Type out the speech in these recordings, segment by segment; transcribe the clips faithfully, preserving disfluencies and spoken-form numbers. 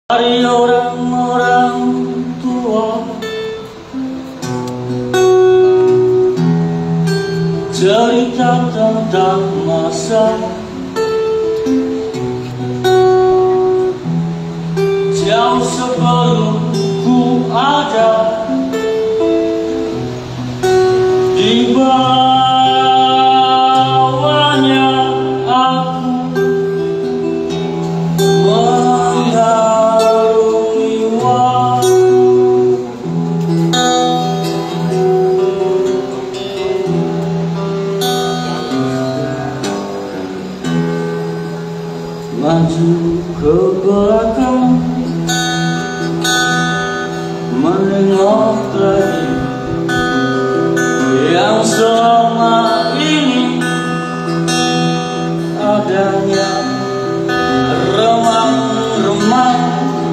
Dari orang-orang tua, cerita tentang masa jauh sebelum ku ada di bawahnya aku mengarungi waktu. Maju ke belakang, menengok lagi yang selama ini adanya remang-remang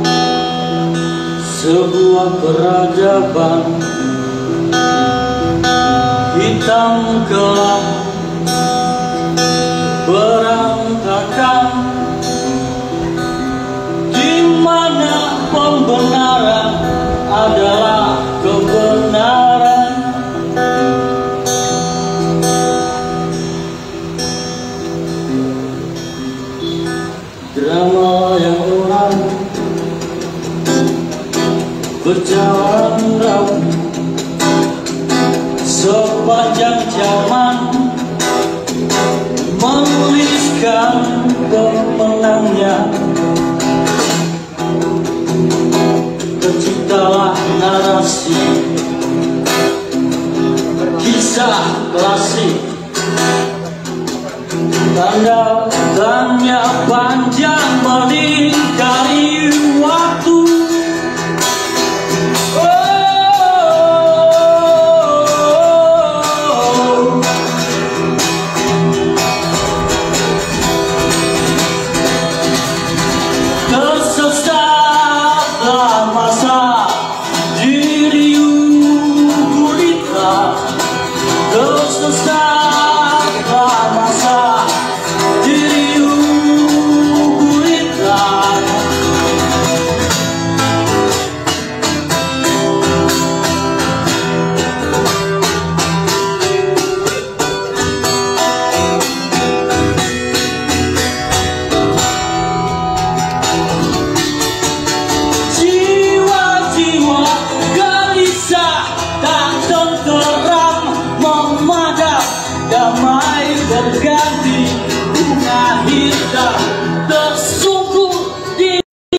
sebuah peradaban hitam kelam berantakan, di mana pembenaran adalah kebenaran. Drama yang orang berjalan raut sepanjang zaman menuliskan pemenangnya. Terciptalah narasi kisah klasik, tanda tanya panjang melingkar.